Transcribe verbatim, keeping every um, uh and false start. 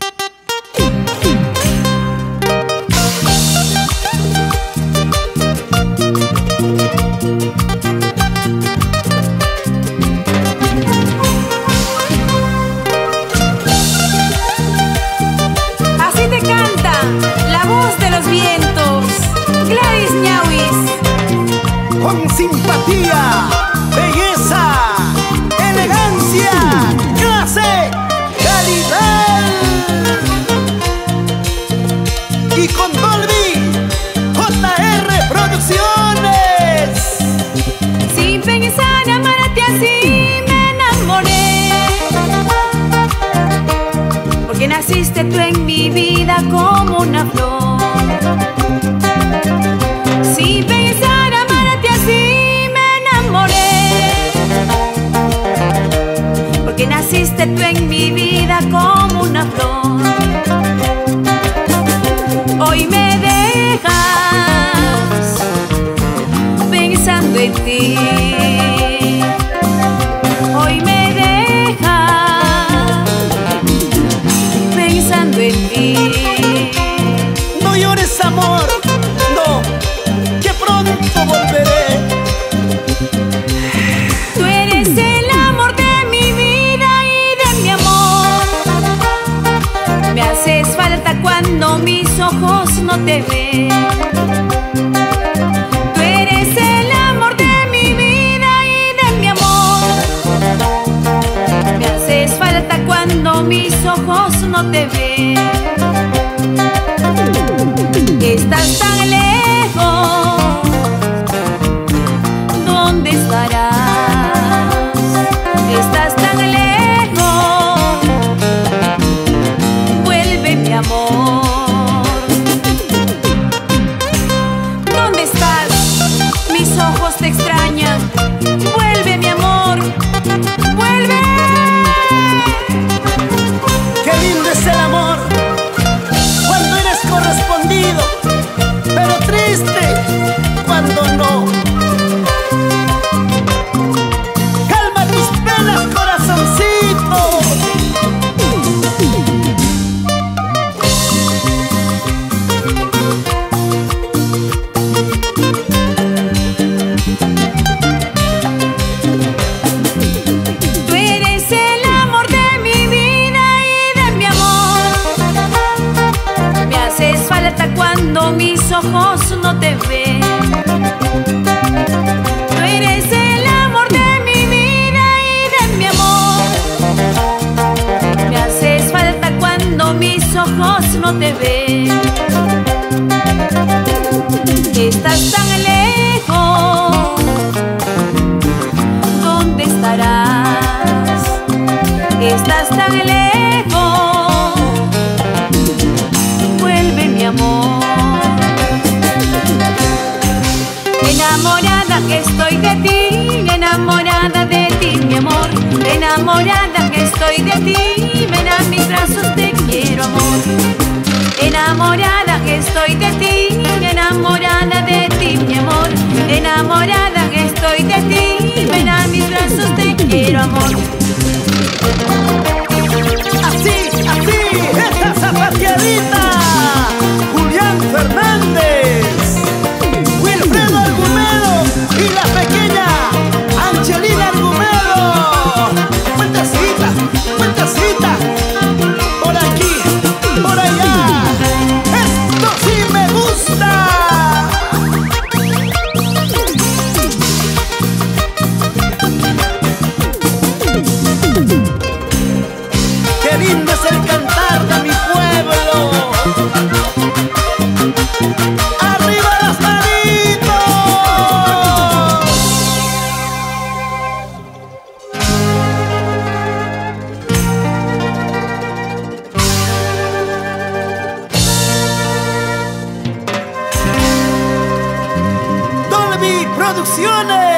Así te canta la voz de los vientos, Gladys Ñawis. Con simpatía, belleza, elegancia, clase, calidad. Y con Dolby, J R Producciones. Sin pensar amarte así me enamoré, porque naciste tú en mi vida como una flor. Sin pensar amarte así me enamoré, porque naciste tú en mi vida como una flor. Hoy me dejas pensando en ti, hoy me dejas pensando en ti. No llores, amor, no, que pronto volveré. Tú eres el amor de mi vida y de mi amor. Me haces falta cuando mis ojos no te ven. Tú eres el amor de mi vida y de mi amor. Me haces falta cuando mis ojos no te ven. Estás tan lejos, ¿dónde estarás? Estás tan lejos, vuelve mi amor. ¿Dónde estás? Mis ojos te extrañan. Vuelve mi amor, vuelve. Qué lindo es el amor cuando eres correspondido, pero triste cuando no. Calma tus penas, corazoncito. Tú eres el amor de mi vida y de mi amor. Me haces falta cuando mis ojos no te ven. Tú eres el amor de mi vida y de mi amor. Me haces falta cuando mis ojos no te ven. Estás tan lejos, ¿dónde estarás? Estás tan lejos, vuelve mi amor. Enamorada que estoy de ti, enamorada de ti mi amor. Enamorada que estoy de ti, ven a mis brazos, te quiero amor. Enamorada que estoy de ti, enamorada de ti mi amor. Enamorada que estoy de ti, ven a mis brazos, te quiero amor. Así, así, esta zapateadita. Julián Fernández, Wilfredo Argumedo y la pequeña Angelina Argumedo. Cuentacita, cuentacita, por aquí, por allá. Esto sí me gusta. Qué lindo es el cantar de mi pueblo. ¡Arriba las manitos! Dolby Producciones.